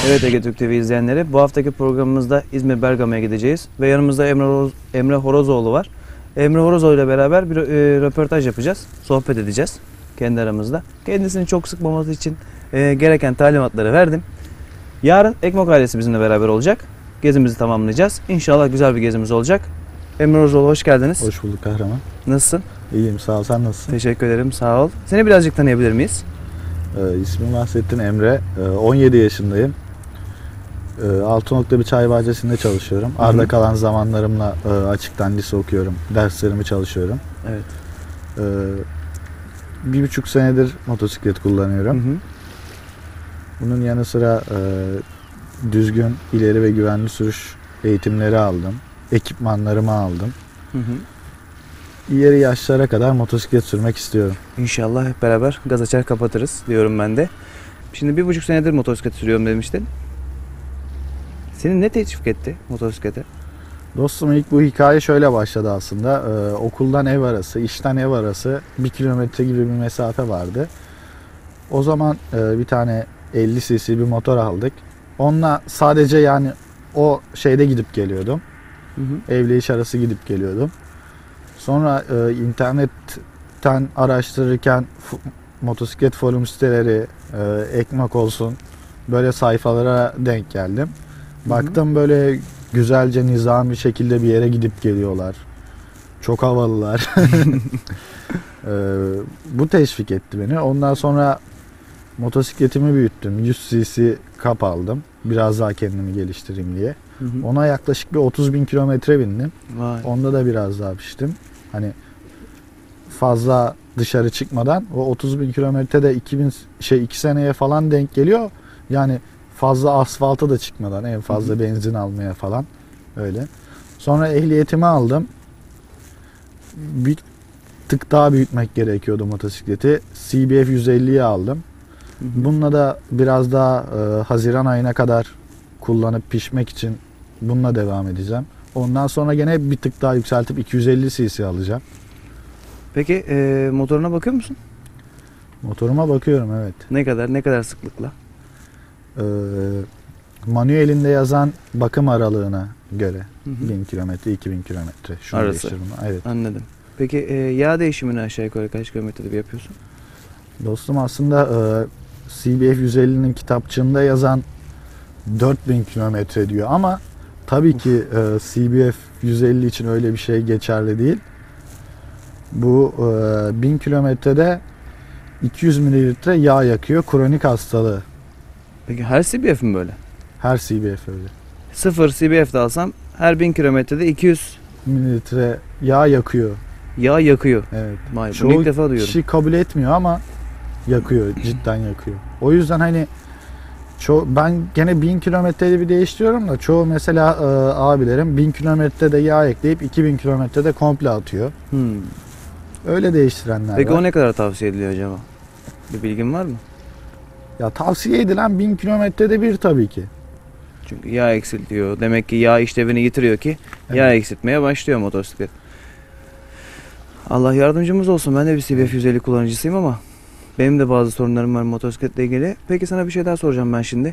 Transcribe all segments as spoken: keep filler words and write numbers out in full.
Evet Ege Türk T V izleyenleri, bu haftaki programımızda İzmir Bergama'ya gideceğiz ve yanımızda Emre, Horoz, Emre Horozoğlu var. Emre Horozoğlu ile beraber bir e, röportaj yapacağız, sohbet edeceğiz kendi aramızda. Kendisini çok sıkmaması için e, gereken talimatları verdim. Yarın Ekmok ailesi bizimle beraber olacak, gezimizi tamamlayacağız. İnşallah güzel bir gezimiz olacak. Emre Horozoğlu, hoş geldiniz. Hoş bulduk kahraman. Nasılsın? İyiyim, sağ ol. Sen nasılsın? Teşekkür ederim, sağ ol. Seni birazcık tanıyabilir miyiz? Ee, ismim Bahsettin Emre. Ee, on yedi yaşındayım. Ee, Altınok'ta bir çay bahçesinde çalışıyorum. Hı hı. Arda kalan zamanlarımla e, açıktan lise okuyorum. Derslerimi çalışıyorum. Evet. Ee, bir buçuk senedir motosiklet kullanıyorum. Hı hı. Bunun yanı sıra e, düzgün, ileri ve güvenli sürüş eğitimleri aldım. Ekipmanlarımı aldım. Hı hı. İleri yaşlara kadar motosiklet sürmek istiyorum. İnşallah hep beraber gaz açar kapatırız diyorum ben de. Şimdi bir buçuk senedir motosiklet sürüyorum demiştin. Seni ne teşvik etti motosiklete? Dostum, ilk bu hikaye şöyle başladı aslında. Ee, okuldan ev arası, işten ev arası bir kilometre gibi bir mesafe vardı. O zaman e, bir tane elli cc bir motor aldık. Onunla sadece yani o şeyde gidip geliyordum. Hı hı. Evle iş arası gidip geliyordum. Sonra e, internetten araştırırken f- motosiklet forum siteleri, e, Ekmok olsun, böyle sayfalara denk geldim. Baktım, böyle güzelce nizam bir şekilde bir yere gidip geliyorlar. Çok havalılar. e, bu teşvik etti beni. Ondan sonra motosikletimi büyüttüm. yüz cc kap aldım. Biraz daha kendimi geliştireyim diye. Hı hı. Ona yaklaşık bir otuz bin kilometre bindim. Vay. Onda da biraz daha piştim. Hani fazla dışarı çıkmadan. O otuz bin kilometre de iki bin şey iki seneye falan denk geliyor. Yani fazla asfalta da çıkmadan, en fazla hı hı. benzin almaya falan öyle. Sonra ehliyetimi aldım. Bir tık daha büyütmek gerekiyordu motosikleti. C B F yüz elliyi aldım. Hı hı. Bununla da biraz daha e, Haziran ayına kadar kullanıp pişmek için bununla devam edeceğim. Ondan sonra gene bir tık daha yükseltip iki yüz elli cc alacağım. Peki e, motoruna bakıyor musun? Motoruma bakıyorum, evet. Ne kadar ne kadar sıklıkla? Ee, manuelinde yazan bakım aralığına göre hı hı. bin kilometre, iki bin kilometre. Arası. Evet. Anladım. Peki e, yağ değişimini aşağı yukarı kaç kilometrede bir yapıyorsun? Dostum, aslında e, C B F yüz ellinin kitapçığında yazan dört bin kilometre diyor ama tabii ki e, C B F yüz elli için öyle bir şey geçerli değil. Bu e, bin kilometrede iki yüz mililitre yağ yakıyor, kronik hastalığı. Peki her C B F mi böyle? Her C B F öyle. Sıfır C B F'de alsam her bin kilometrede iki yüz mililitre yağ yakıyor. Yağ yakıyor. Evet. Vay, bunu ilk defa duyuyorum. Kişi kabul etmiyor ama yakıyor, cidden yakıyor. O yüzden hani ço ben gene bin kilometrede bir değiştiriyorum da çoğu mesela e, abilerim bin kilometrede yağ ekleyip iki bin kilometrede komple atıyor. Hmm. Öyle değiştirenler Peki var. Peki o ne kadar tavsiye ediliyor acaba? Bir bilgin var mı? Ya tavsiye edilen bin kilometrede bir tabii ki. Çünkü yağ eksiltiyor. Demek ki yağ işlevini yitiriyor ki evet. Yağ eksiltmeye başlıyor motosiklet. Allah yardımcımız olsun. Ben de bir C B F yüz elli kullanıcısıyım ama benim de bazı sorunlarım var motosikletle ilgili. Peki sana bir şey daha soracağım ben şimdi.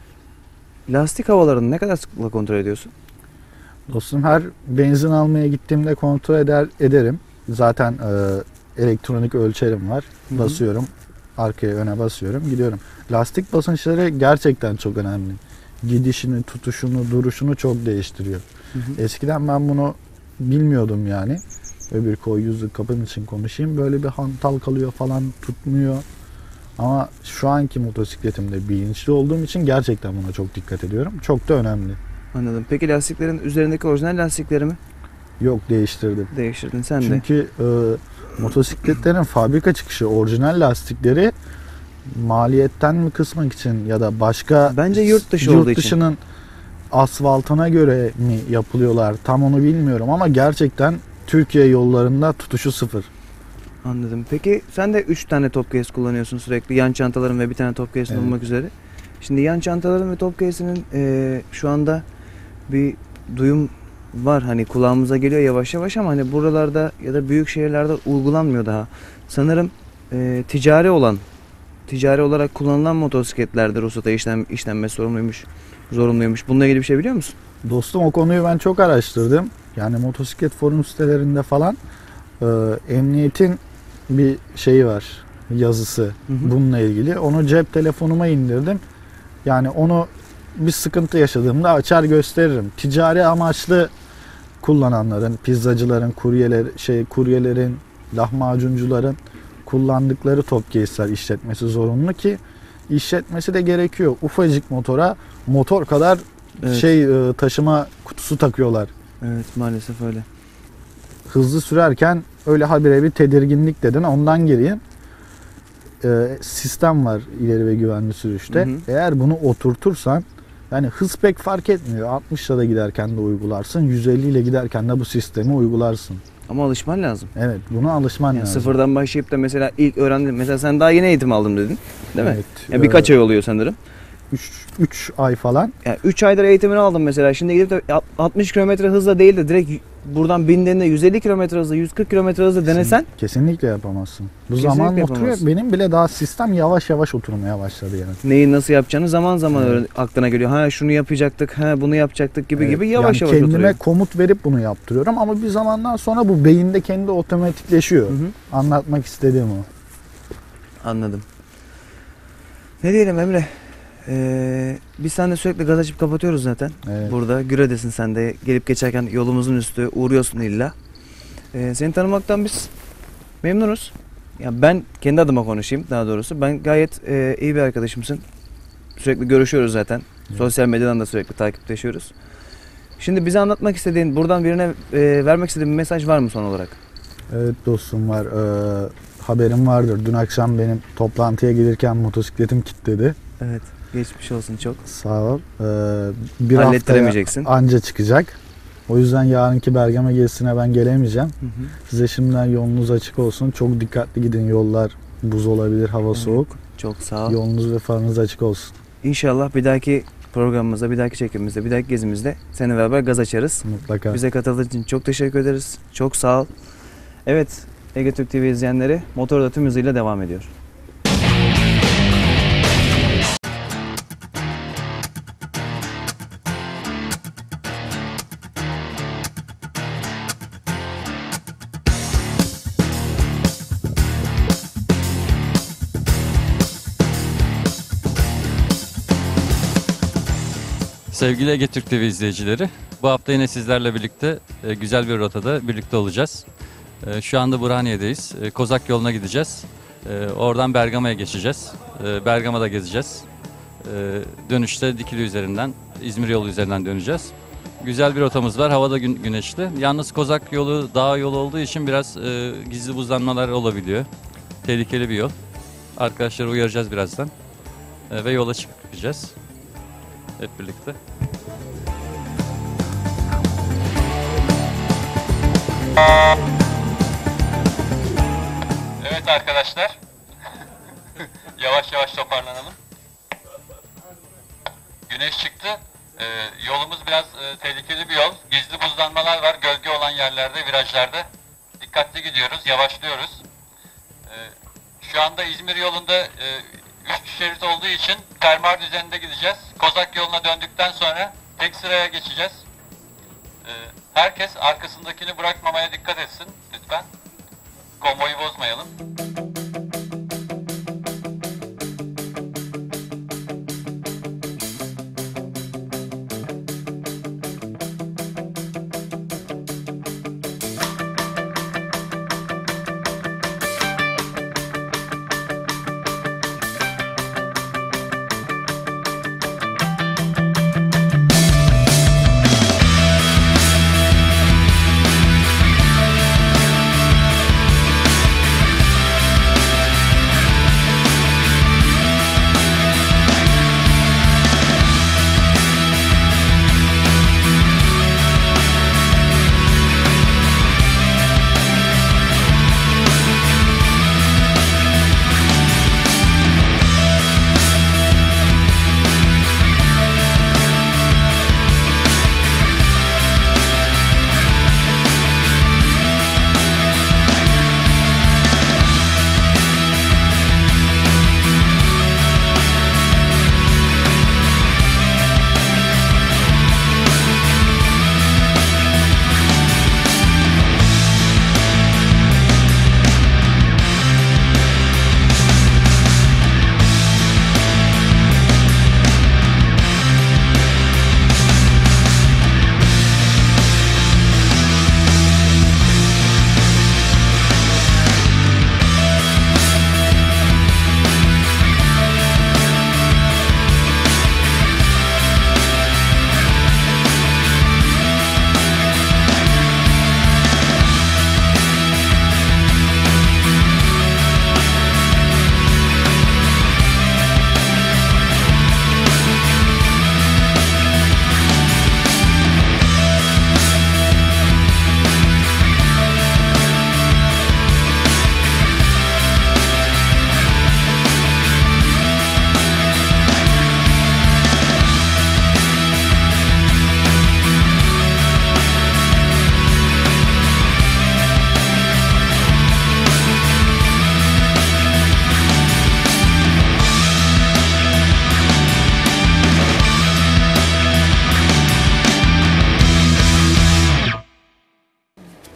Lastik havalarını ne kadar sıklıkla kontrol ediyorsun? Dostum, her benzin almaya gittiğimde kontrol eder ederim. Zaten e, elektronik ölçerim var. Hı-hı. Basıyorum. Arkaya, öne basıyorum. Gidiyorum. Lastik basınçları gerçekten çok önemli. Gidişini, tutuşunu, duruşunu çok değiştiriyor. Hı-hı. Eskiden ben bunu bilmiyordum yani. Öbür koy yüzlük kapım için konuşayım. Böyle bir hantal kalıyor falan, tutmuyor. Ama şu anki motosikletimde bilinçli olduğum için gerçekten buna çok dikkat ediyorum. Çok da önemli. Anladım. Peki lastiklerin üzerindeki orijinal lastikleri mi? Yok, değiştirdim. Değiştirdin sen Çünkü, de. Çünkü e, motosikletlerin fabrika çıkışı orijinal lastikleri maliyetten mi kısmak için ya da başka bence yurt dışı yurt olduğu dışının için. asfaltına göre mi yapılıyorlar tam onu bilmiyorum ama gerçekten Türkiye yollarında tutuşu sıfır. Anladım. Peki sen de üç tane top case kullanıyorsun sürekli. Yan çantaların ve bir tane top case evet. olmak üzere. Şimdi yan çantaların ve top case'inin e, şu anda bir duyum var. Hani kulağımıza geliyor yavaş yavaş ama hani buralarda ya da büyük şehirlerde uygulanmıyor daha. Sanırım e, ticari olan ticari olarak kullanılan motosikletlerde ruhsata işlem, işlenmesi sorumluymuş, zorunluymuş. Bununla ilgili bir şey biliyor musun? Dostum o konuyu ben çok araştırdım. Yani motosiklet forum sitelerinde falan e, emniyetin bir şeyi var, yazısı Hı hı. bununla ilgili. Onu cep telefonuma indirdim. Yani onu bir sıkıntı yaşadığımda açar gösteririm. Ticari amaçlı kullananların, pizzacıların, kuryeler, şey kuryelerin, lahmacuncuların kullandıkları Topcase'ler işletmesi zorunlu ki işletmesi de gerekiyor. Ufacık motora motor kadar Evet. şey e, taşıma kutusu takıyorlar. Evet, maalesef öyle. Hızlı sürerken öyle habire bir tedirginlik dedin. Ondan gireyim. Ee, sistem var ileri ve güvenli sürüşte. Hı hı. Eğer bunu oturtursan yani hız pek fark etmiyor. altmışla da giderken de uygularsın. yüz elli ile giderken de bu sistemi uygularsın. Ama alışman lazım. Evet, buna alışman Yani lazım. sıfırdan başlayıp da mesela ilk öğrendin. Mesela sen daha yeni eğitim aldım dedin. Değil mi? Evet. Yani birkaç ay oluyor sanırım. üç ay falan. Yani üç aydır eğitimini aldım mesela. Şimdi gidip de altmış kilometre hızla değil de direkt buradan bindiğinde yüz elli kilometre hızla, yüz kırk kilometre hızla denesen Kesinlikle yapamazsın. Bu Kesinlikle zaman oturuyor. yapamazsın. Benim bile daha sistem yavaş yavaş oturmaya başladı yani. neyi nasıl yapacağını zaman zaman Evet. öğren- aklına geliyor. Ha şunu yapacaktık, ha bunu yapacaktık gibi Evet, gibi yavaş yani yavaş kendime oturuyor. komut verip bunu yaptırıyorum ama bir zamandan sonra bu beyinde kendi otomatikleşiyor. Hı hı. Anlatmak istediğim o. Anladım. Ne diyelim Emre? Ee, biz seninle sürekli gaz açıp kapatıyoruz zaten. Evet. Burada Güre'desin sen de. Gelip geçerken yolumuzun üstü uğruyorsun illa. Ee, seni tanımaktan biz memnunuz. Ya ben kendi adıma konuşayım daha doğrusu. Ben gayet e, iyi bir arkadaşımsın. Sürekli görüşüyoruz zaten. Evet. Sosyal medyadan da sürekli takipleşiyoruz. Şimdi bize anlatmak istediğin, buradan birine e, vermek istediğin bir mesaj var mı son olarak? Evet dostum var. Ee, haberim vardır. Dün akşam benim toplantıya gelirken motosikletim kilitledi. Evet. Geçmiş olsun çok. Sağ ol. Ee, bir haftaya Hallettiremeyeceksin. anca çıkacak. O yüzden yarınki Bergama gezisine ben gelemeyeceğim. Hı hı. Size şimdiden yolunuz açık olsun. Çok dikkatli gidin. Yollar buz olabilir, hava Evet. soğuk. Çok sağ ol. Yolunuz ve farınız açık olsun. İnşallah bir dahaki programımızda, bir dahaki çekimimizde, bir dahaki gezimizde seninle beraber gaz açarız. Mutlaka. Bize katıldığın için çok teşekkür ederiz. Çok sağ ol. Evet, Ege Türk T V izleyenleri, motor da tüm hızıyla devam ediyor. Sevgili Ege Türk T V izleyicileri, bu hafta yine sizlerle birlikte e, güzel bir rotada birlikte olacağız. E, şu anda Burhaniye'deyiz. E, Kozak yoluna gideceğiz. E, oradan Bergama'ya geçeceğiz. E, Bergama'da gezeceğiz. E, dönüşte Dikili üzerinden, İzmir yolu üzerinden döneceğiz. Güzel bir rotamız var. Hava da gün, güneşli. Yalnız Kozak yolu dağ yolu olduğu için biraz e, gizli buzlanmalar olabiliyor. Tehlikeli bir yol. Arkadaşları uyaracağız birazdan. E, ve yola çıkacağız. Hep birlikte. Evet arkadaşlar. Yavaş yavaş toparlanalım. Güneş çıktı. Ee, yolumuz biraz e, tehlikeli bir yol. Gizli buzlanmalar var. Gölge olan yerlerde, virajlarda. Dikkatli gidiyoruz, yavaşlıyoruz. Ee, şu anda İzmir yolunda e, üç şerit olduğu için fermuar düzeninde gideceğiz. Kozak yoluna döndükten sonra tek sıraya geçeceğiz. Ee, herkes arkasındakini bırakmamaya dikkat etsin lütfen. Konvoyu bozmayalım.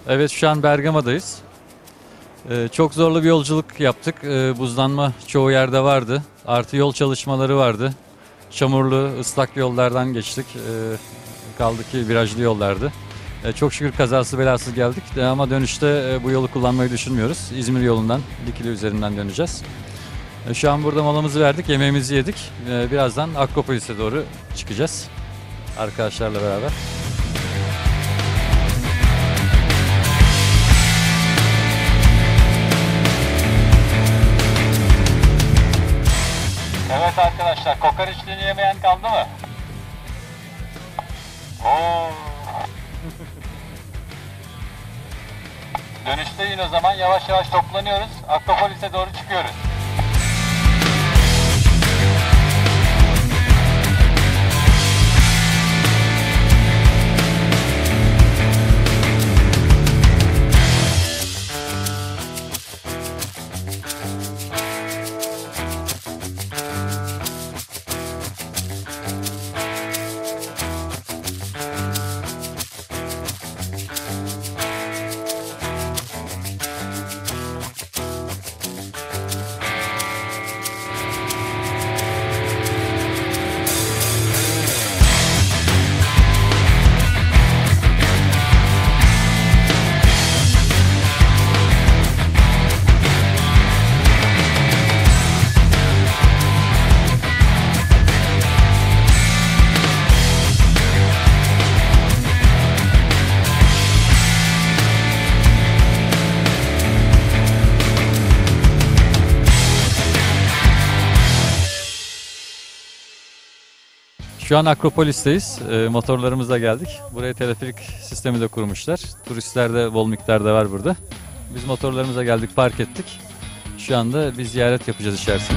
Evet, şu an Bergama'dayız. Ee, çok zorlu bir yolculuk yaptık. Ee, buzlanma çoğu yerde vardı. Artı yol çalışmaları vardı. Çamurlu, ıslak yollardan geçtik. Ee, kaldı ki virajlı yollardı. Ee, çok şükür kazasız belasız geldik. Ee, ama dönüşte e, bu yolu kullanmayı düşünmüyoruz. İzmir yolundan, Dikili üzerinden döneceğiz. Ee, şu an burada molamızı verdik, yemeğimizi yedik. Ee, birazdan Akropolis'e doğru çıkacağız. Arkadaşlarla beraber. Evet arkadaşlar, kokoreçliğini yemeyen kaldı mı? Oo. Dönüşte yine o zaman yavaş yavaş toplanıyoruz. Akropolis'e doğru çıkıyoruz. Şu an Akropolis'teyiz. E, motorlarımızla geldik. Buraya teleferik sistemi de kurmuşlar. Turistler de bol miktarda var burada. Biz motorlarımıza geldik, park ettik. Şu anda bir ziyaret yapacağız içerisine.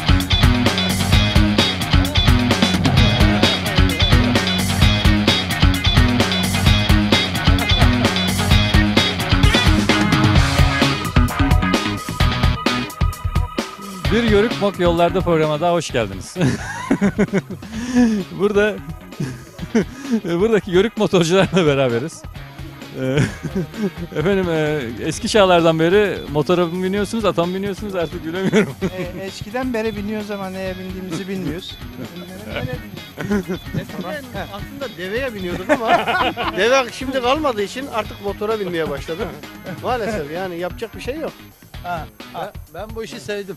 Bir Yörük Mok Yollarda programa daha hoş geldiniz. Burada buradaki yörük motorcularla beraberiz. Ee, Efendim e, eski çağlardan beri motora mı biniyorsunuz, ata mı biniyorsunuz artık bilemiyorum. E, eskiden beri biniyoruz ama neye bindiğimizi bilmiyoruz. Eskiden aslında deveye biniyorduk ama deve şimdi kalmadığı için artık motora binmeye başladık. Maalesef yani yapacak bir şey yok. Ha, Ben, ben bu işi sevdim.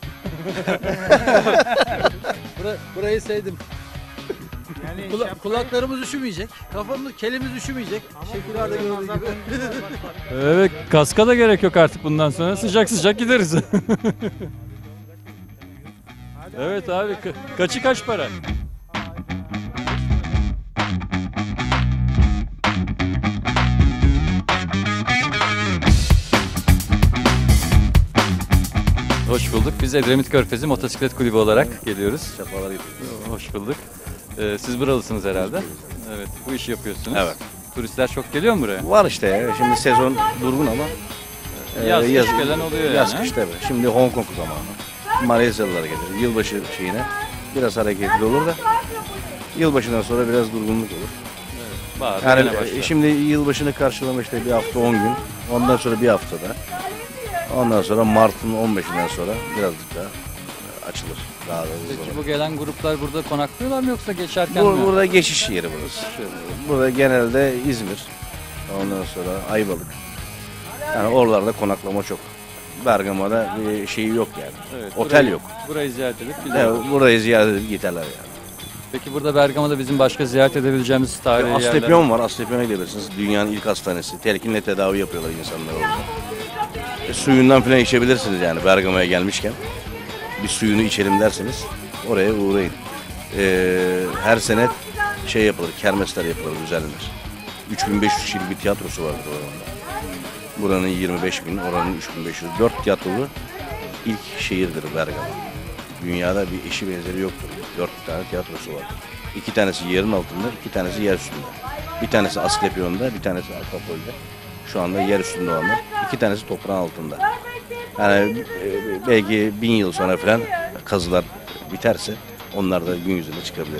Bura, burayı sevdim. yani Kula- şapkayı- kulaklarımız üşümeyecek, kafamız, kelimiz üşümeyecek. Şekillerde gördüğü gibi. Evet, kaska da gerek yok artık bundan sonra. Sıcak sıcak gideriz. Evet abi, ka- kaçı kaç para? Hoş bulduk. Biz Edremit Körfezi Motosiklet Kulübü olarak geliyoruz. Hoş bulduk. Ee, siz buralısınız herhalde. Evet, bu işi yapıyorsunuz. Evet. Turistler çok geliyor mu buraya? Var işte ya. Şimdi sezon durgun ama e, Yaz kış gelen oluyor yaz yani. kış tabii. Şimdi Hong Kong zamanı. Malezyalılar gelir. Yılbaşı şeyine biraz hareketli olur da yılbaşından sonra biraz durgunluk olur. Bahar, Yani yine başlar. e, şimdi yılbaşını karşılama işte bir hafta on gün. Ondan sonra bir haftada. Ondan sonra Mart'ın on beşinden sonra birazcık daha e, açılır. Daha da hızlı Peki olur. bu gelen gruplar burada konaklıyorlar mı yoksa geçerken Bu, mi? burada geçiş yeri burası. Burada genelde İzmir, ondan sonra Ayvalık. Yani oralarda konaklama çok. Bergama'da bir şey yok yani. Evet, Otel burayı- yok. Burayı ziyaret edip gidiyorlar. Yani burayı ziyaret edip giderler yani. Peki burada Bergama'da bizim başka ziyaret edebileceğimiz tarihi yerler Asclepion var, Asclepion'a gidebilirsiniz. Dünyanın ilk hastanesi. Telkinle tedavi yapıyorlar insanlar orada. E, suyundan falan içebilirsiniz yani Bergama'ya gelmişken. Bir suyunu içelim derseniz oraya uğrayın. E, her sene şey yapılır, kermesler yapılır, düzenlenir. üç bin beş yüz kişilik bir tiyatrosu vardır orada. Buranın yirmi beş bin, oranın üç bin beş yüz. dört tiyatrolu ilk şehirdir Bergama. Dünyada bir eşi benzeri yoktur. Dört tane tiyatrosu var. İki tanesi yerin altında, iki tanesi yer üstünde. Bir tanesi Asclepion'da, bir tanesi Akropol'de. Şu anda yer üstünde olanlar. İki tanesi toprağın altında. Yani e, belki bin yıl sonra falan kazılar biterse onlar da gün yüzüne çıkabilir.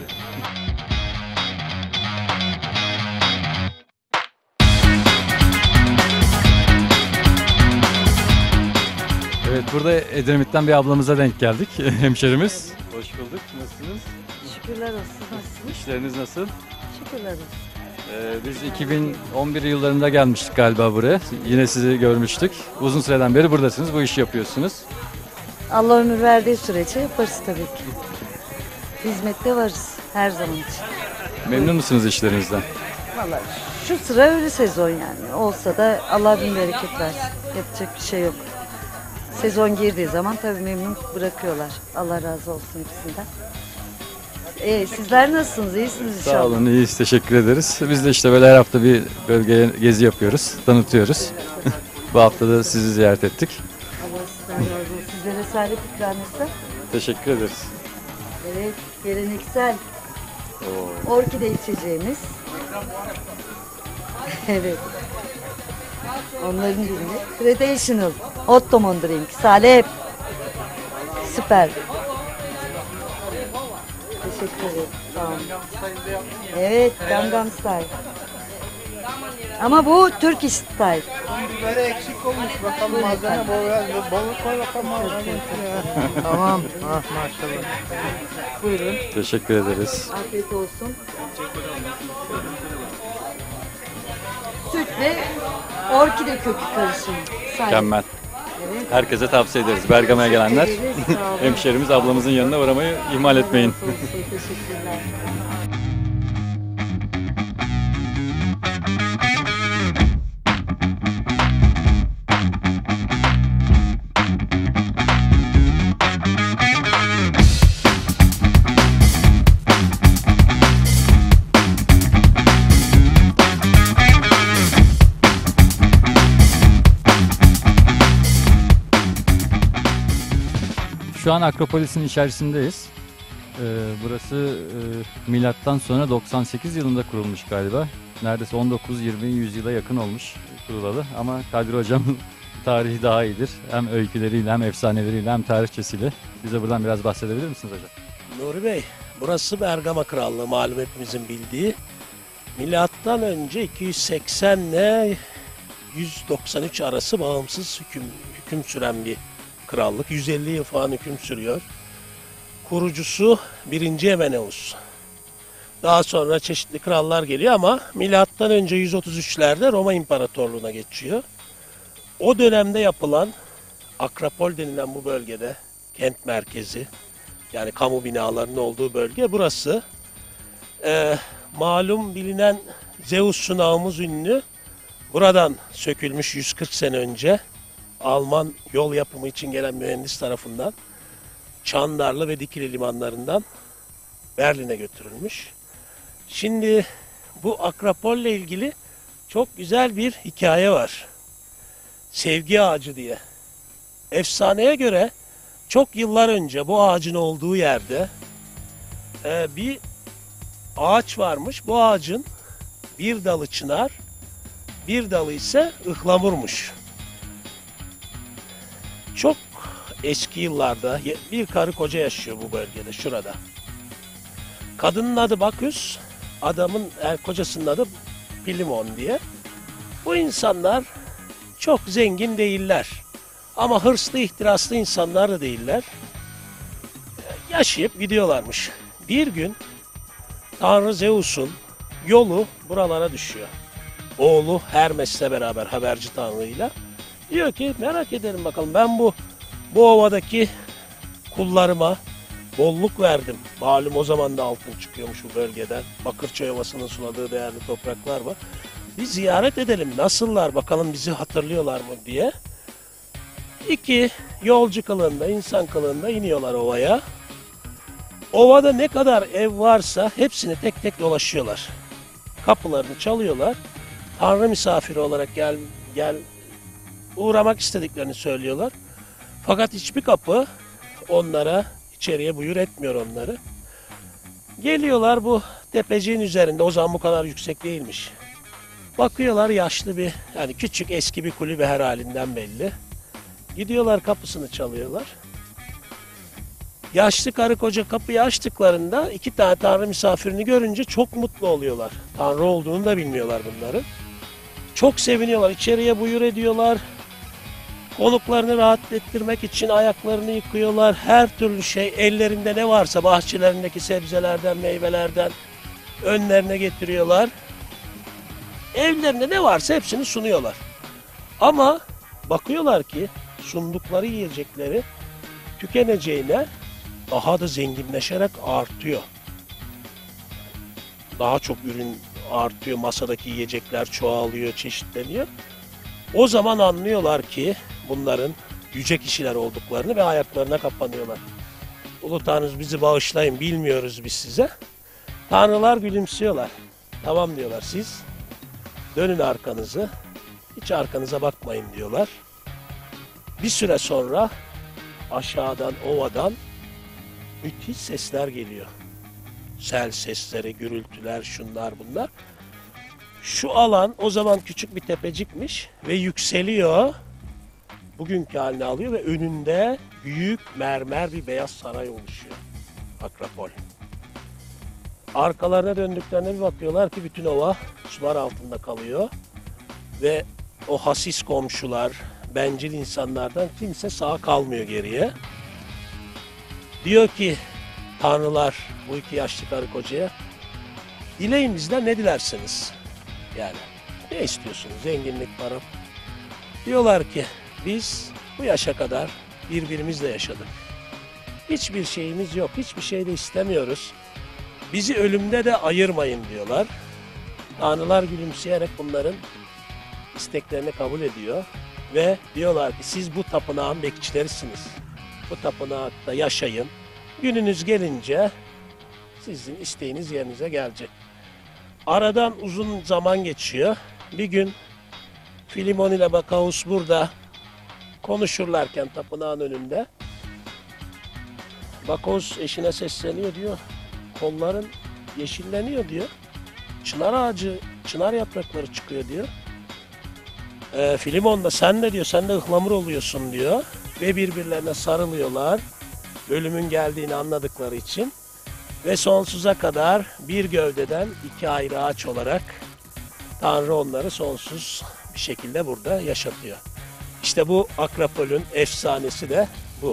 burada Edremit'ten bir ablamıza denk geldik. Hemşerimiz. Hoş bulduk. Nasılsınız? Şükürler olsun. Nasılsınız? İşleriniz nasıl? Şükürler olsun. Ee, biz iki bin on bir yıllarında gelmiştik galiba buraya. Yine sizi görmüştük. Uzun süreden beri buradasınız. Bu işi yapıyorsunuz. Allah ömür verdiği sürece yaparız tabii ki. Hizmette varız her zaman için. Memnun musunuz işlerinizden? Vallahi şu sıra öyle sezon yani. Olsa da Allah bin bereket versin. Yapacak bir şey yok. Sezon girdiği zaman tabii memnun bırakıyorlar. Allah razı olsun hepsinden. Ee, sizler nasılsınız? İyisiniz inşallah. Sağ olun, iyiyiz. Teşekkür ederiz. Biz de işte böyle her hafta bir bölgeye gezi yapıyoruz, tanıtıyoruz. Bu hafta da sizi ziyaret ettik. Allah sizden razı olsun. Sizlere sahip ikram etsem. Teşekkür ederiz. Evet, geleneksel orkide içeceğimiz. Evet. Onların dilinde. Traditional Ottoman drink. Salep. Süper. Teşekkür ederim. Sağ olun. Evet, Gangnam Style. Ama bu Turkish Style. Biberi eksik olmuş. Bakalım malzeme bol yazıyor. Balık koy bakalım malzeme. Tamam. Ah maşallah. Buyurun. Teşekkür ederiz. Afiyet olsun. Sütle orkide kökü karışımı. Salep. Mükemmel. Evet. Herkese tavsiye ederiz. Bergama'ya gelenler, Teşekkür ederiz, sağ olun. hemşerimiz ablamızın yanına uğramayı ihmal etmeyin. Allah razı olsun, teşekkürler. Şu an Akropolis'in içerisindeyiz. Ee, burası e, milattan sonra doksan sekiz yılında kurulmuş galiba. Neredeyse on dokuz yirmi yüzyıla yakın olmuş kurulalı. Ama Kadri Hocam tarihi daha iyidir. Hem öyküleriyle hem efsaneleriyle hem tarihçesiyle. Bize buradan biraz bahsedebilir misiniz hocam? Nuri Bey, burası Bergama Krallığı, malum hepimizin bildiği. Milattan önce iki yüz seksen ile yüz doksan üç arası bağımsız hüküm, hüküm süren bir krallık. yüz elli yıl falan hüküm sürüyor. Kurucusu birinci Emeneus. Daha sonra çeşitli krallar geliyor ama milattan önce yüz otuz üçlerde Roma İmparatorluğu'na geçiyor. O dönemde yapılan Akropol denilen bu bölgede, kent merkezi, yani kamu binalarının olduğu bölge burası. Ee, malum bilinen Zeus sunağımız ünlü. Buradan sökülmüş yüz kırk sene önce Alman yol yapımı için gelen mühendis tarafından Çandarlı ve Dikili limanlarından Berlin'e götürülmüş. Şimdi bu Akropol'le ilgili çok güzel bir hikaye var. Sevgi ağacı diye. Efsaneye göre çok yıllar önce bu ağacın olduğu yerde e, bir ağaç varmış. Bu ağacın bir dalı çınar, bir dalı ise ıhlamurmuş. Çok eski yıllarda bir karı koca yaşıyor bu bölgede, şurada. Kadının adı Baküs, adamın, yani kocasının adı Pilimon diye. Bu insanlar çok zengin değiller. Ama hırslı, ihtiraslı insanlar da değiller. Yaşayıp gidiyorlarmış. Bir gün Tanrı Zeus'un yolu buralara düşüyor. Oğlu Hermes'le beraber, haberci tanrıyla. Diyor ki merak ederim bakalım, ben bu bu ovadaki kullarıma bolluk verdim. Malum o zaman da altın çıkıyormuş bu bölgeden. Bakırçay Ovası'nın suladığı değerli topraklar var. Bir ziyaret edelim, nasıllar bakalım, bizi hatırlıyorlar mı diye. İki yolcu kılığında, insan kılığında iniyorlar ovaya. Ovada ne kadar ev varsa hepsini tek tek dolaşıyorlar. Kapılarını çalıyorlar. Tanrı misafiri olarak gel gel uğramak istediklerini söylüyorlar. Fakat hiçbir kapı onlara içeriye buyur etmiyor onları. Geliyorlar bu tepeciğin üzerinde, o zaman bu kadar yüksek değilmiş. Bakıyorlar, yaşlı bir, yani küçük eski bir kulübe her halinden belli. Gidiyorlar, kapısını çalıyorlar. Yaşlı karı koca kapıyı açtıklarında iki tane Tanrı misafirini görünce çok mutlu oluyorlar. Tanrı olduğunu da bilmiyorlar bunların. Çok seviniyorlar, içeriye buyur ediyorlar. Konuklarını rahat ettirmek için ayaklarını yıkıyorlar. Her türlü şey ellerinde ne varsa bahçelerindeki sebzelerden, meyvelerden önlerine getiriyorlar. Evlerinde ne varsa hepsini sunuyorlar. Ama bakıyorlar ki sundukları yiyecekleri tükeneceğine daha da zenginleşerek artıyor. Daha çok ürün artıyor, masadaki yiyecekler çoğalıyor, çeşitleniyor. O zaman anlıyorlar ki bunların yüce kişiler olduklarını ve ayaklarına kapanıyorlar. Ulu Tanrımız bizi bağışlayın, bilmiyoruz biz size. Tanrılar gülümsüyorlar. Tamam diyorlar, siz dönün arkanızı, hiç arkanıza bakmayın diyorlar. Bir süre sonra aşağıdan, ovadan müthiş sesler geliyor. Sel sesleri, gürültüler, şunlar bunlar. Şu alan o zaman küçük bir tepecikmiş ve yükseliyor. Bugünkü halini alıyor ve önünde büyük mermer bir beyaz saray oluşuyor. Akropol. Arkalarına döndüklerine bir bakıyorlar ki bütün ova sular altında kalıyor. Ve o hasis komşular, bencil insanlardan kimse sağ kalmıyor geriye. Diyor ki tanrılar bu iki yaşlı karı kocaya, dileyin bizden ne dilerseniz. Yani ne istiyorsunuz? Zenginlik, para. Diyorlar ki biz bu yaşa kadar birbirimizle yaşadık. Hiçbir şeyimiz yok, hiçbir şey de istemiyoruz. Bizi ölümde de ayırmayın diyorlar. Tanrılar gülümseyerek bunların isteklerini kabul ediyor. Ve diyorlar ki siz bu tapınağın bekçilerisiniz. Bu tapınakta yaşayın. Gününüz gelince sizin isteğiniz yerinize gelecek. Aradan uzun zaman geçiyor. Bir gün Filimon ile Bakaus burada konuşurlarken tapınağın önünde Bakaus eşine sesleniyor, diyor. Kolların yeşilleniyor diyor. Çınar ağacı, çınar yaprakları çıkıyor diyor. E, Filimon da sen de diyor, sen de ıhlamur oluyorsun diyor. Ve birbirlerine sarılıyorlar. Ölümün geldiğini anladıkları için. Ve sonsuza kadar bir gövdeden iki ayrı ağaç olarak Tanrı onları sonsuz bir şekilde burada yaşatıyor. İşte bu Akropol'ün efsanesi de bu.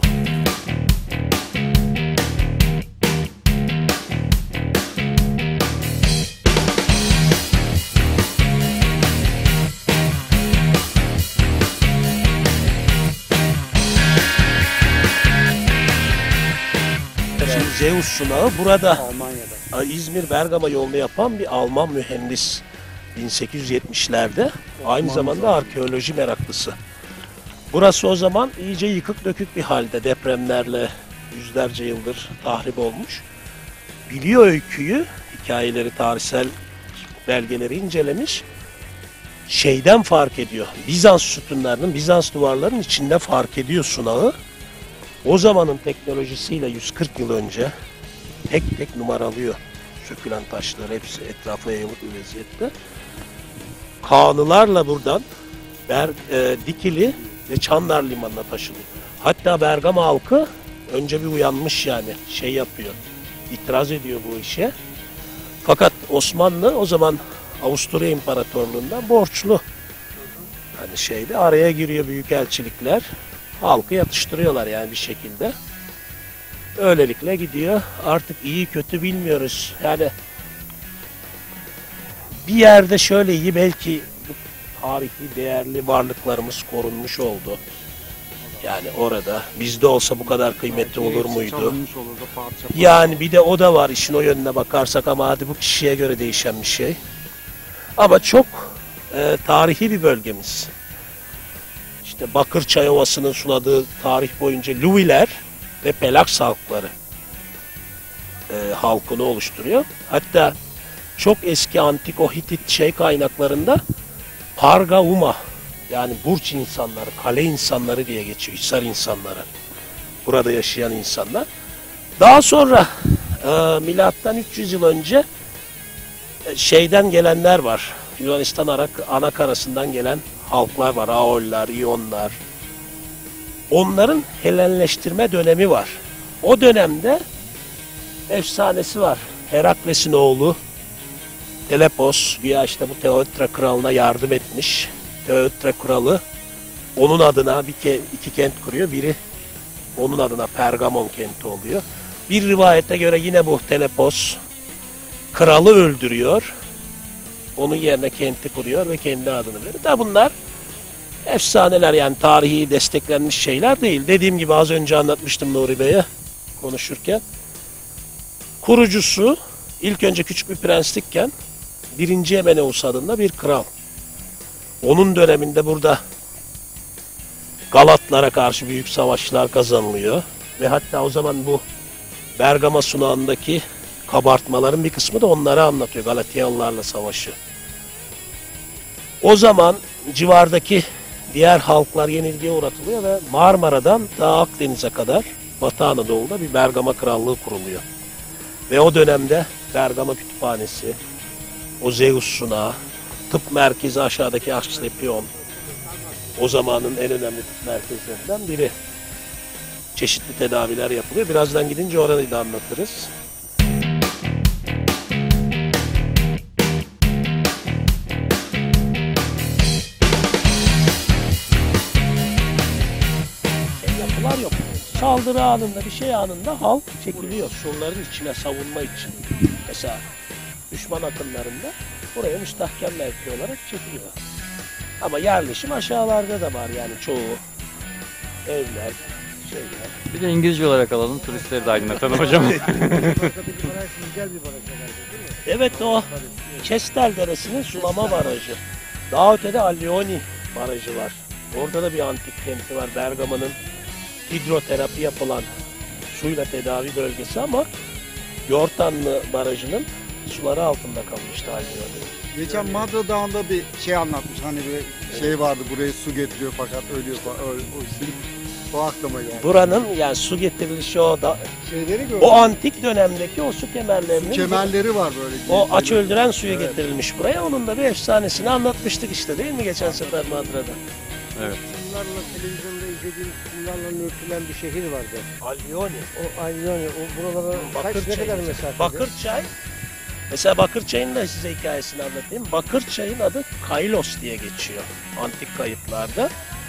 Zeus sunağı burada Almanya'da. İzmir Bergama yolunu yapan bir Alman mühendis bin sekiz yüz yetmişlerde aynı zamanda arkeoloji meraklısı. Burası o zaman iyice yıkık dökük bir halde, depremlerle yüzlerce yıldır tahrip olmuş. Biliyor öyküyü, hikayeleri, tarihsel belgeleri incelemiş. Şeyden fark ediyor, Bizans sütunlarının, Bizans duvarlarının içinde fark ediyor sunağı. O zamanın teknolojisiyle yüz kırk yıl önce tek tek numaralıyor. Sökülen taşlar hepsi etrafa yayılık bir vaziyette. Kanılarla buradan Ber, e, Dikili ve Çandar limanına taşınıyor. Hatta Bergama halkı önce bir uyanmış, yani şey yapıyor, itiraz ediyor bu işe. Fakat Osmanlı o zaman Avusturya İmparatorluğu'ndan borçlu. Hani şeyde araya giriyor büyükelçilikler. Halkı yatıştırıyorlar yani bir şekilde. Öylelikle gidiyor. Artık iyi kötü bilmiyoruz. Yani bir yerde şöyle iyi, belki bu tarihi değerli varlıklarımız korunmuş oldu. Yani orada bizde olsa bu kadar kıymetli olur muydu? Yani bir de o da var işin o yönüne bakarsak, ama hadi bu kişiye göre değişen bir şey. Ama çok e, tarihi bir bölgemiz. İşte Bakırçay Ovası'nın suladığı tarih boyunca Luviler ve Pelaks halkları e, halkını oluşturuyor. Hatta çok eski antik o Hitit şey kaynaklarında Parga Uma, yani burç insanları, kale insanları diye geçiyor, Hisar insanları. Burada yaşayan insanlar. Daha sonra e, milattan üç yüz yıl önce e, şeyden gelenler var. Yunanistan anakarasından gelen halklar var. Aoller, İyonlar. Onların Helenleştirme dönemi var. O dönemde efsanesi var. Herakles'in oğlu Telepos, güya işte bu Teotra kralına yardım etmiş. Teotra kralı onun adına bir ke- iki kent kuruyor. Biri onun adına Pergamon kenti oluyor. Bir rivayete göre yine bu Telepos kralı öldürüyor. Onun yerine kenti kuruyor ve kendi adını veriyor. Da bunlar efsaneler, yani tarihi desteklenmiş şeyler değil. Dediğim gibi az önce anlatmıştım Nuri Bey'e konuşurken. Kurucusu ilk önce küçük bir prenslikken birinci Emeneus adında bir kral. Onun döneminde burada Galatlara karşı büyük savaşlar kazanılıyor. Ve hatta o zaman bu Bergama sunağındaki kabartmaların bir kısmı da onları anlatıyor. Galatyalılarla savaşı. O zaman civardaki diğer halklar yenilgiye uğratılıyor ve Marmara'dan ta Akdeniz'e kadar Batı Anadolu'da bir Bergama Krallığı kuruluyor. Ve o dönemde Bergama Kütüphanesi, o Zeus sunağı, tıp merkezi aşağıdaki Asklepion, o zamanın en önemli tıp merkezlerinden biri. Çeşitli tedaviler yapılıyor. Birazdan gidince orayı da anlatırız. Yapılar yok. Saldırı anında, bir şey anında halk çekiliyor surların içine savunma için. Mesela düşman akınlarında buraya müstahkem mevki olarak çekiliyor. Ama yerleşim aşağılarda da var, yani çoğu evler, şeyler. Bir de İngilizce olarak alalım, turistleri de aydınlatalım hocam. Evet, o Kestel Deresi'nin sulama barajı. Daha ötede Allioni barajı var. Orada da bir antik kenti var. Bergama'nın hidroterapi yapılan suyla tedavi bölgesi, ama Yortanlı Barajı'nın suları altında kalmıştı Allioni. Geçen Madra Dağı'nda bir şey anlatmış, hani bir şey vardı, buraya su getiriyor fakat ölüyor falan, o, o, o aklıma geldi. Buranın yani su getirilişi o da, Şeyleri gördüm. o antik dönemdeki o su kemerlerinin, Su kemerleri var böyle. o aç öldüren suyu Evet. getirilmiş buraya. Onun da bir efsanesini anlatmıştık işte, değil mi geçen sefer Madra'da? Evet. Kumlarla televizyonda izlediğimiz kumlarla örtülen bir şehir vardı. Allioni. O Allioni, o buralara kaç ne Bakırçay. kadar mesafede? Bakırçay. Mesela Bakırçay'ın da size hikayesini anlatayım. Bakırçay'ın adı Kailos diye geçiyor antik kayıtlarda.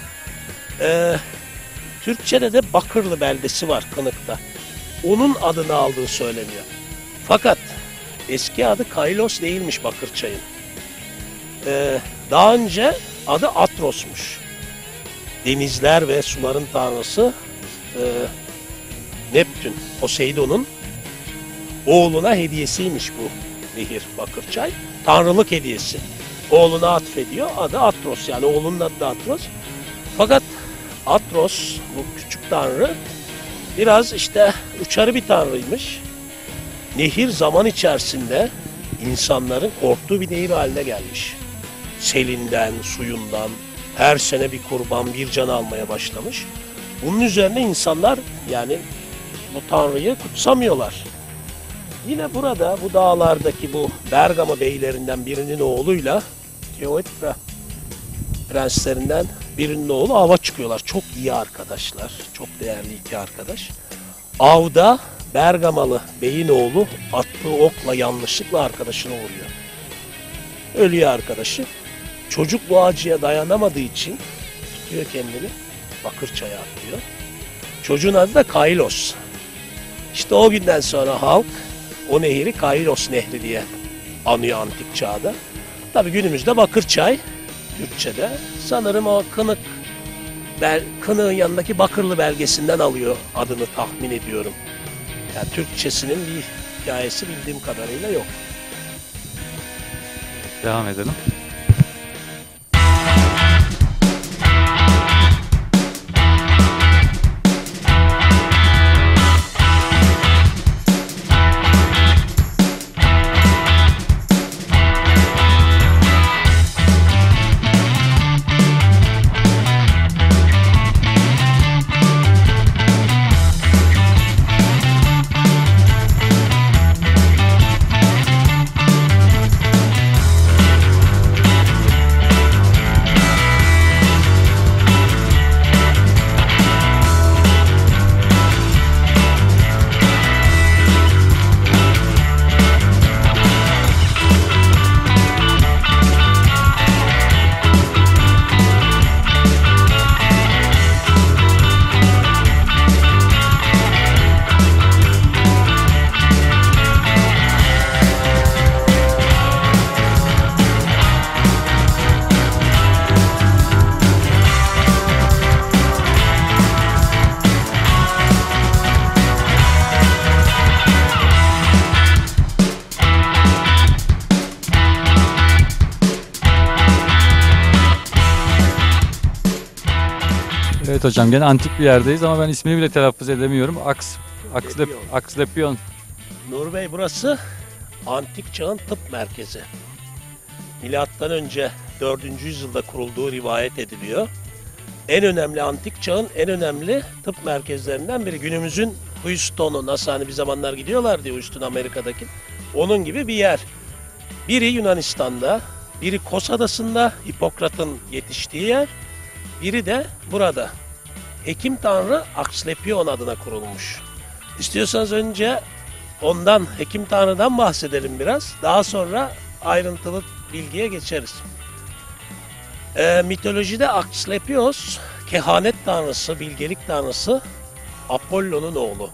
Ee, Türkçe'de de Bakırlı beldesi var Kınık'ta. Onun adını aldığı söyleniyor. Fakat eski adı Kailos değilmiş Bakırçay'ın. Ee, daha önce adı Atros'muş. Denizler ve suların tanrısı e, Neptün, Poseidon'un oğluna hediyesiymiş bu nehir Bakırçay. Tanrılık hediyesi. Oğluna atfediyor. Adı Atros, yani oğlunun adı da Atros. Fakat Atros, bu küçük tanrı, biraz işte uçarı bir tanrıymış. Nehir zaman içerisinde insanların korktuğu bir nehir haline gelmiş. Selinden, suyundan her sene bir kurban, bir can almaya başlamış. Bunun üzerine insanlar yani bu tanrıyı kutsamıyorlar. Yine burada bu dağlardaki bu Bergama beylerinden birinin oğluyla Teoitra prenslerinden birinin oğlu ava çıkıyorlar. Çok iyi arkadaşlar. Çok değerli iki arkadaş. Avda Bergamalı beyin oğlu attığı okla yanlışlıkla arkadaşını vuruyor. Ölüyor arkadaşı. Çocuk bu acıya dayanamadığı için tutuyor kendini. Bakırçay'a atlıyor. Çocuğun adı da Kailos. İşte o günden sonra halk o nehri Kailos Nehri diye anıyor antik çağda. Tabi günümüzde Bakırçay, Türkçe'de sanırım o Kınık, bel, Kınık'ın yanındaki Bakırlı belgesinden alıyor adını tahmin ediyorum. Yani Türkçesinin bir hikayesi bildiğim kadarıyla yok. Devam edelim. Evet hocam, gene antik bir yerdeyiz ama ben ismini bile telaffuz edemiyorum. Aks, Akslep, Akslepion. Nur Bey, burası antik çağın tıp merkezi. Milattan önce dördüncü yüzyılda kurulduğu rivayet ediliyor. En önemli antik çağın en önemli tıp merkezlerinden biri. Günümüzün Houston'u, nasıl hani bir zamanlar gidiyorlar diye Houston Amerika'daki. Onun gibi bir yer. Biri Yunanistan'da, biri Kos Adası'nda Hipokrat'ın yetiştiği yer. Biri de burada. Hekim Tanrı Akslepion adına kurulmuş. İstiyorsanız önce ondan, Hekim Tanrı'dan bahsedelim biraz. Daha sonra ayrıntılı bilgiye geçeriz. Ee, mitolojide Asklepios, kehanet tanrısı, bilgelik tanrısı, Apollon'un oğlu.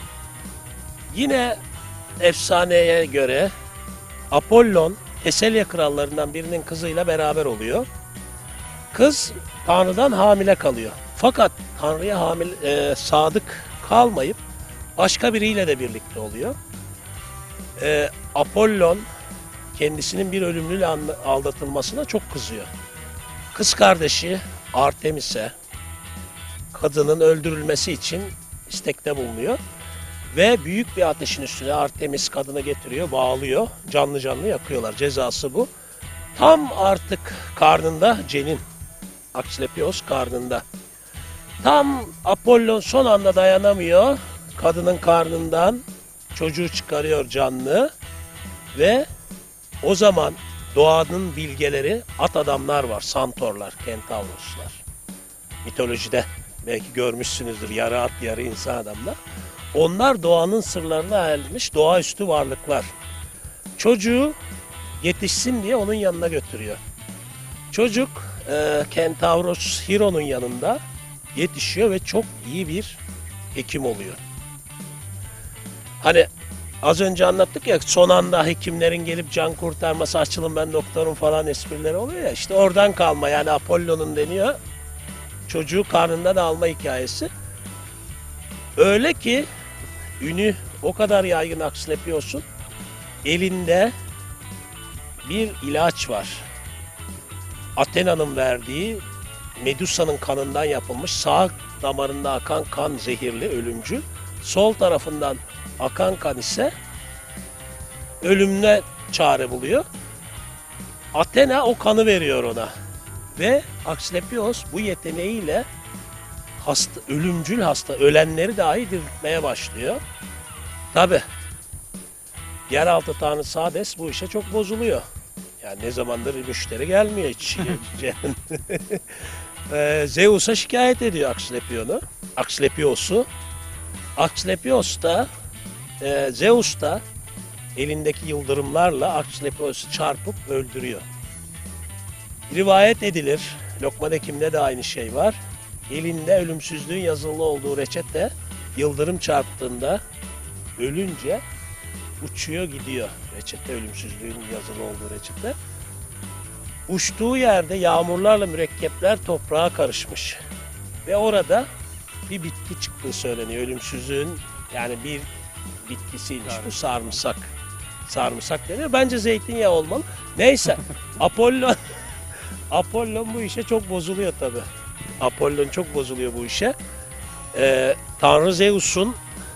Yine efsaneye göre Apollon, Teselya krallarından birinin kızıyla beraber oluyor. Kız Tanrı'dan hamile kalıyor. Fakat Tanrı'ya hamile, e, sadık kalmayıp başka biriyle de birlikte oluyor. E, Apollon kendisinin bir ölümlüyle aldatılmasına çok kızıyor. Kız kardeşi Artemis'e kadının öldürülmesi için istekte bulunuyor. Ve büyük bir ateşin üstüne Artemis kadını getiriyor, bağlıyor, canlı canlı yakıyorlar. Cezası bu. Tam artık karnında cenin, Asklepios karnında. Tam Apollon son anda dayanamıyor. Kadının karnından çocuğu çıkarıyor canlı. Ve o zaman doğanın bilgeleri, at adamlar var, santorlar, kentavroslar. Mitolojide belki görmüşsünüzdür, yarı at yarı insan adamlar. Onlar doğanın sırlarına ermiş doğaüstü varlıklar. Çocuğu yetişsin diye onun yanına götürüyor. Çocuk e, Kentavros Hiro'nun yanında yetişiyor ve çok iyi bir hekim oluyor. Hani az önce anlattık ya, son anda hekimlerin gelip can kurtarması, açılın ben doktorum falan esprileri oluyor ya, işte oradan kalma, yani Apollon'un deniyor, çocuğu karnından alma hikayesi. Öyle ki ünü o kadar yaygın Asklepios'un, elinde bir ilaç var. Athena'nın verdiği, Medusa'nın kanından yapılmış, sağ damarında akan kan zehirli, ölümcül. Sol tarafından akan kan ise ölümüne çare buluyor. Athena o kanı veriyor ona. Ve Asklepios bu yeteneğiyle hasta, ölümcül hasta, ölenleri dahi diriltmeye başlıyor. Tabi yeraltı tanrısı Hades bu işe çok bozuluyor. Yani ne zamandır müşteri gelmiyor hiç. ee, Zeus'a şikayet ediyor Asklepion'u, Asklepios'u. Asklepios da, e, Zeus da elindeki yıldırımlarla Asklepios'u çarpıp öldürüyor. Rivayet edilir, Lokman Hekim'de de aynı şey var. Elinde ölümsüzlüğün yazılı olduğu reçete, yıldırım çarptığında ölünce uçuyor gidiyor. Reçete, ölümsüzlüğün yazılı olduğu reçete. Uçtuğu yerde yağmurlarla mürekkepler toprağa karışmış. Ve orada bir bitki çıktığı söyleniyor. Ölümsüzlüğün yani bir bitkisiymiş bu, sarımsak. Sarımsak deniyor. Bence zeytinyağı olmalı. Neyse, Apollon Apollon bu işe çok bozuluyor tabi. Apollon çok bozuluyor bu işe. Ee, Tanrı Zeus'un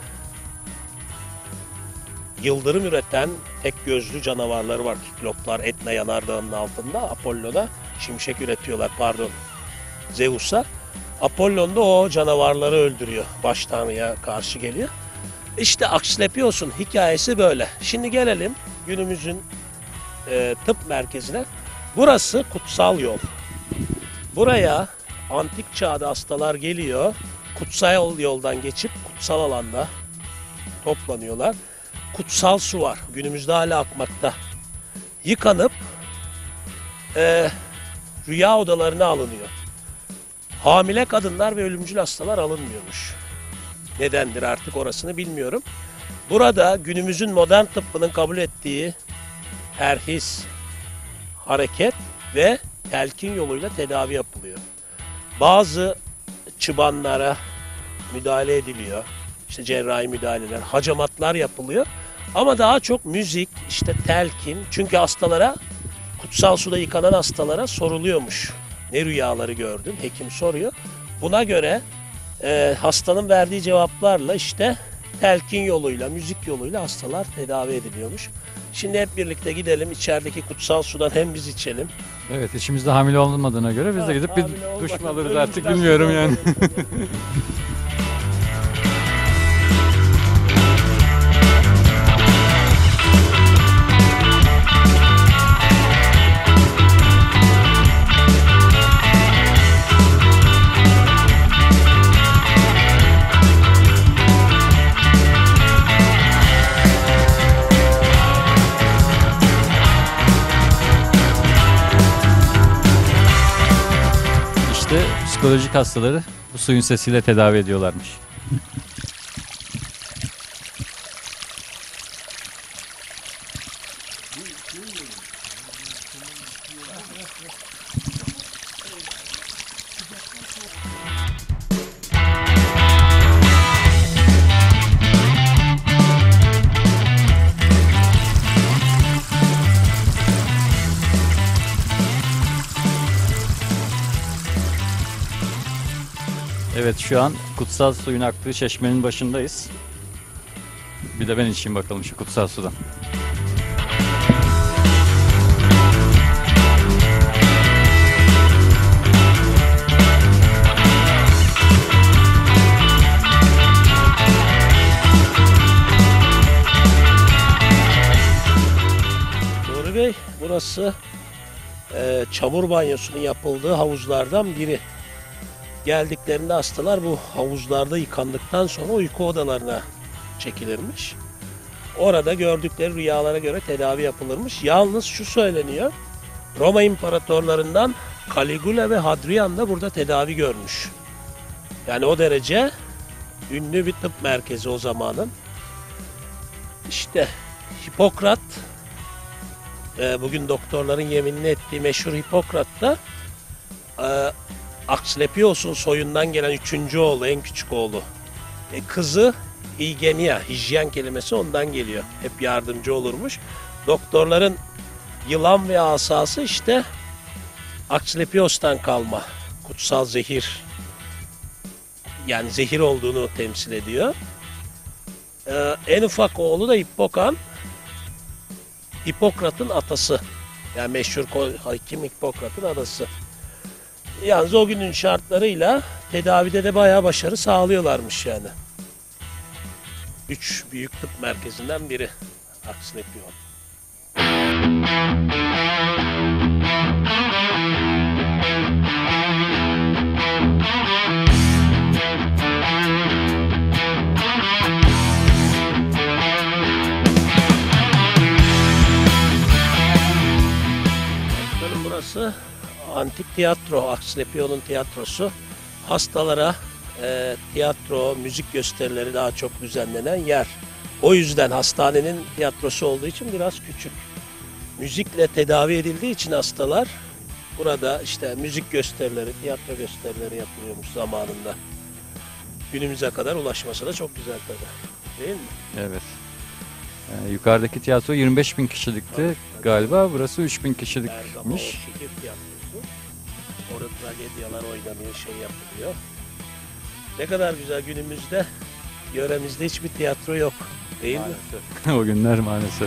yıldırım üreten tek gözlü canavarları var. Kikloplar Etna yanardağının altında. Apollon'a şimşek üretiyorlar, pardon, Zeus'a. Apollon da o canavarları öldürüyor. Baş tanrıya karşı geliyor. İşte Asklepios'un hikayesi böyle. Şimdi gelelim günümüzün e, tıp merkezine. Burası kutsal yol. Buraya antik çağda hastalar geliyor. Kutsal yoldan geçip kutsal alanda toplanıyorlar. Kutsal su var. Günümüzde hala akmakta. Yıkanıp e, rüya odalarına alınıyor. Hamile kadınlar ve ölümcül hastalar alınmıyormuş. Nedendir artık orasını bilmiyorum. Burada günümüzün modern tıbbının kabul ettiği terhis, hareket ve telkin yoluyla tedavi yapılıyor. Bazı çıbanlara müdahale ediliyor. İşte cerrahi müdahaleler, hacamatlar yapılıyor. Ama daha çok müzik, işte telkin. Çünkü hastalara, kutsal suda yıkanan hastalara soruluyormuş. Ne rüyaları gördün? Hekim soruyor. Buna göre e, hastanın verdiği cevaplarla işte telkin yoluyla, müzik yoluyla hastalar tedavi ediliyormuş. Şimdi hep birlikte gidelim içerideki kutsal sudan hem biz içelim. Evet, içimizde hamile olmadığına göre biz de gidip bir Hamile duş mu olmadan alırız artık önümüzden bilmiyorum sudan yani. alırız. İşte psikolojik hastaları bu suyun sesiyle tedavi ediyorlarmış. Evet, şu an kutsal suyun aktığı çeşmenin başındayız. Bir de ben içeyim bakalım şu kutsal sudan. Nuri Bey, burası e, çamur banyosunun yapıldığı havuzlardan biri. Geldiklerinde hastalar bu havuzlarda yıkandıktan sonra uyku odalarına çekilirmiş. Orada gördükleri rüyalara göre tedavi yapılırmış. Yalnız şu söyleniyor, Roma imparatorlarından Caligula ve Hadrian da burada tedavi görmüş. Yani o derece ünlü bir tıp merkezi o zamanın. İşte Hipokrat, e, bugün doktorların yeminini ettiği meşhur Hipokrat da e, Asklepios'un soyundan gelen üçüncü oğlu, en küçük oğlu. E, kızı Higenia, hijyen kelimesi ondan geliyor. Hep yardımcı olurmuş. Doktorların yılan ve asası işte Asklepios'tan kalma. Kutsal zehir. Yani zehir olduğunu temsil ediyor. E, en ufak oğlu da Hippokan. Hipokrat'ın atası. Yani meşhur hakim Hipokrat'ın adası. Yalnız o günün şartlarıyla tedavide de bayağı başarı sağlıyorlarmış yani. Üç büyük tıp merkezinden biri Asklepios. Bakın burası antik tiyatro, Asklepion'un tiyatrosu. Hastalara e, tiyatro, müzik gösterileri daha çok düzenlenen yer. O yüzden hastanenin tiyatrosu olduğu için biraz küçük. Müzikle tedavi edildiği için hastalar burada işte müzik gösterileri, tiyatro gösterileri yapılıyormuş zamanında. Günümüze kadar ulaşması da çok güzel tabii. Değil mi? Evet. Ee, yukarıdaki tiyatro yirmi beş bin kişilikti galiba. Burası üç bin kişilikmiş. Bergama şehir tiyatrosu. Orada tragedyalar oynanıyor, şey yapılıyor. Ne kadar güzel, günümüzde yöremizde hiçbir tiyatro yok. Değil mi? O günler maalesef.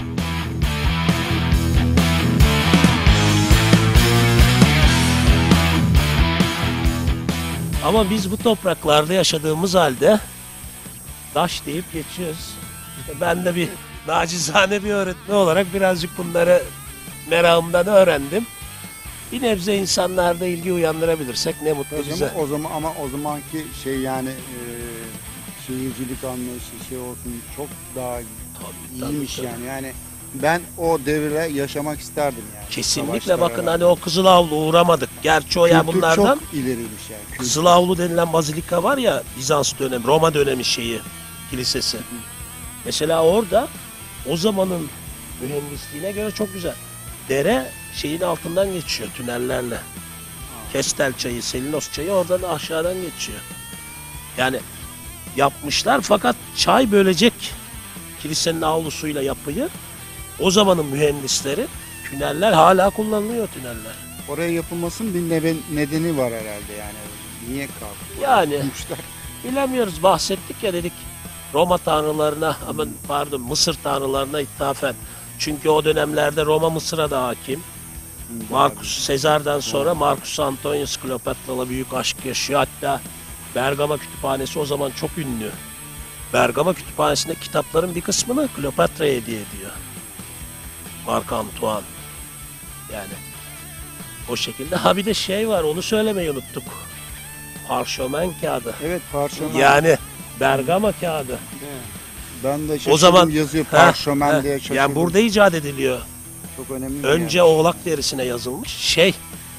Ama biz bu topraklarda yaşadığımız halde taş deyip geçiyoruz. İşte ben de bir nacizane bir öğretmen olarak birazcık bunları merakımdan öğrendim. Bir nebze insanlarda ilgi uyandırabilirsek ne mutlu O bize. zaman, o zaman ama o zamanki şey yani e, şehircilik anlayışı şey olsun çok daha Tabii, iyiymiş tabii, yani. Yani ben o devre yaşamak isterdim yani. Kesinlikle Savaşlara bakın rağmen. hani o Kızılavlu uğramadık. Gerçi o ya Kültür bunlardan çok ileriymiş yani. Kültür. Kızılavlu denilen bazilika var ya, Bizans dönemi, Roma dönemi şeyi, kilisesi. Mesela orada o zamanın mühendisliğine göre çok güzel. Dere şeyin altından geçiyor tünellerle. Kestel çayı, Selinos çayı oradan aşağıdan geçiyor. Yani yapmışlar fakat çay bölecek kilisenin avlusuyla yapıyı. O zamanın mühendisleri, tüneller hala kullanılıyor tüneller. Oraya yapılmasının bir nebe- nedeni var herhalde yani. Niye kalktı? Yani Bulmuşlar. bilemiyoruz, bahsettik ya, dedik Roma tanrılarına, aman pardon Mısır tanrılarına ithafen. Çünkü o dönemlerde Roma Mısır'a da hakim. Marcus Sezar'dan sonra Marcus Antonius Kleopatra'la büyük aşk yaşıyor. Hatta Bergama Kütüphanesi o zaman çok ünlü. Bergama Kütüphanesi'nde kitapların bir kısmını Kleopatra'ya hediye ediyor. Marc Antoine. Yani o şekilde. Ha bir de şey var, onu söylemeyi unuttuk. Parşömen kağıdı. Evet, parşömen. Yani Bergama kağıdı. Ben de şaşırdım, O zaman yazıyor Heh, parşömen heh. diye şaşırdım. Yani burada icat ediliyor. Çok önemli. bir Önce yer. oğlak derisine yazılmış. Şey,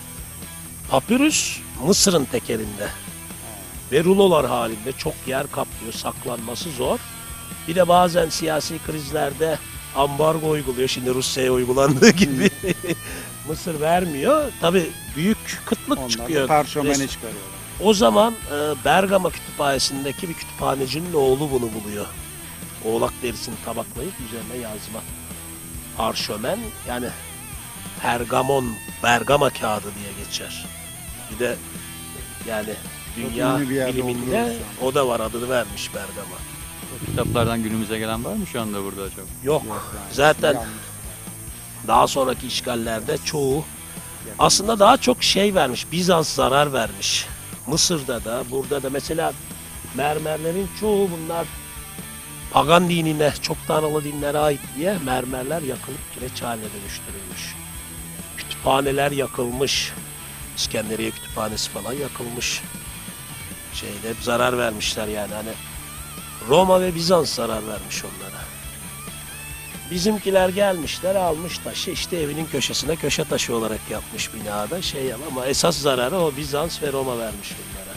papyrus Mısır'ın tekelinde. Ve rulolar halinde çok yer kaplıyor. Saklanması zor. Bir de bazen siyasi krizlerde ambargo uyguluyor. Şimdi Rusya'ya uygulandığı gibi. Mısır vermiyor. Tabii büyük kıtlık Onlar çıkıyor. da parşömeni Res- çıkarıyorlar. O zaman e, Bergama Kütüphanesi'ndeki bir kütüphanecinin oğlu bunu buluyor. Oğlak derisini tabaklayıp üzerine yazma. Parşömen yani Pergamon, Bergama kağıdı diye geçer. Bir de yani dünya ünlü bir yerde biliminde oturuyoruz şu o da var, adını vermiş Bergama. O kitaplardan günümüze gelen var mı şu anda burada acaba? Yok. Yani Zaten yanlış. daha sonraki işgallerde çoğu aslında daha çok şey vermiş. Bizans zarar vermiş. Mısır'da da, burada da mesela mermerlerin çoğu bunlar pagan dinine, çok tanrılı dinlere ait diye mermerler yakılıp kireç haline dönüştürülmüş. Kütüphaneler yakılmış. İskenderiye Kütüphanesi falan yakılmış. Şeyde hep zarar vermişler yani, hani Roma ve Bizans zarar vermiş onlara. Bizimkiler gelmişler, almış taşı, işte evinin köşesine köşe taşı olarak yapmış binada şey ama esas zararı o Bizans ve Roma vermiş bunlara.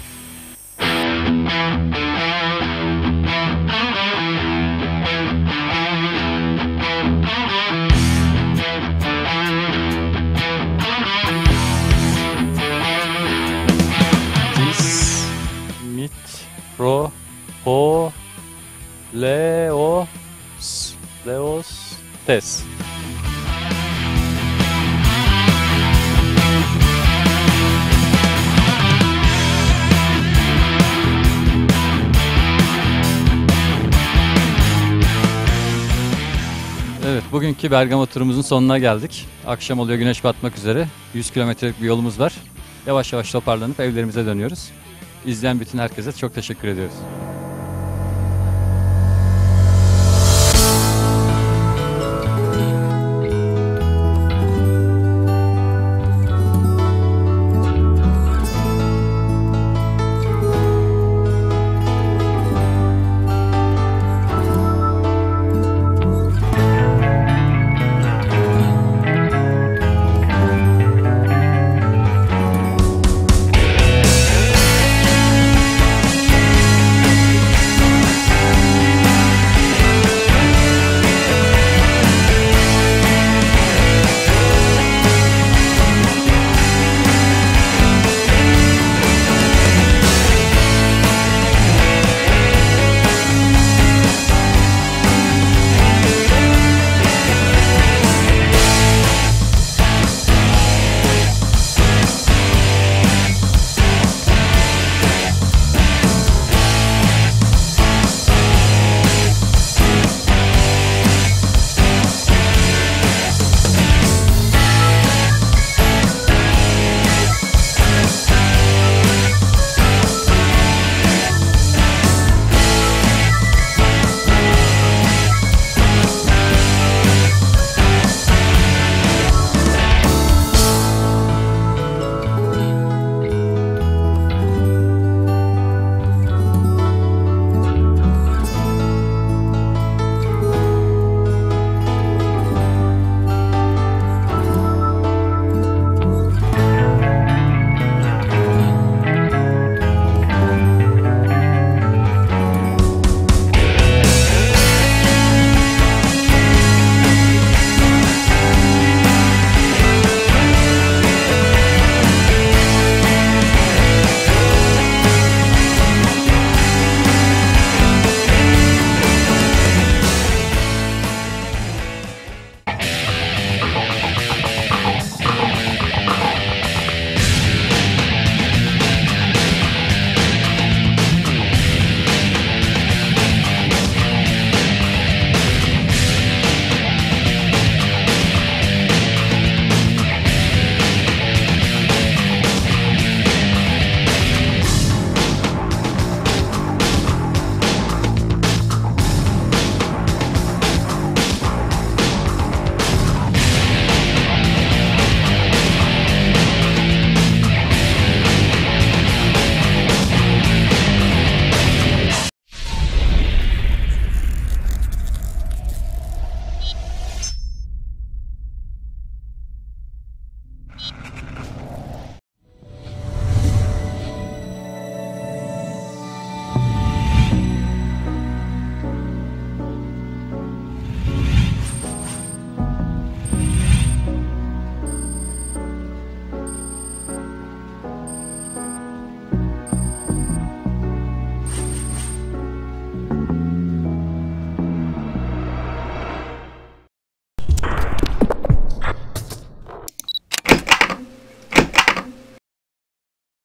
Tis, mit, ro, ho, leo, s, leos, tes. Evet, bugünkü Bergama turumuzun sonuna geldik. Akşam oluyor, güneş batmak üzere. yüz kilometrelik bir yolumuz var. Yavaş yavaş toparlanıp evlerimize dönüyoruz. İzleyen bütün herkese çok teşekkür ediyoruz.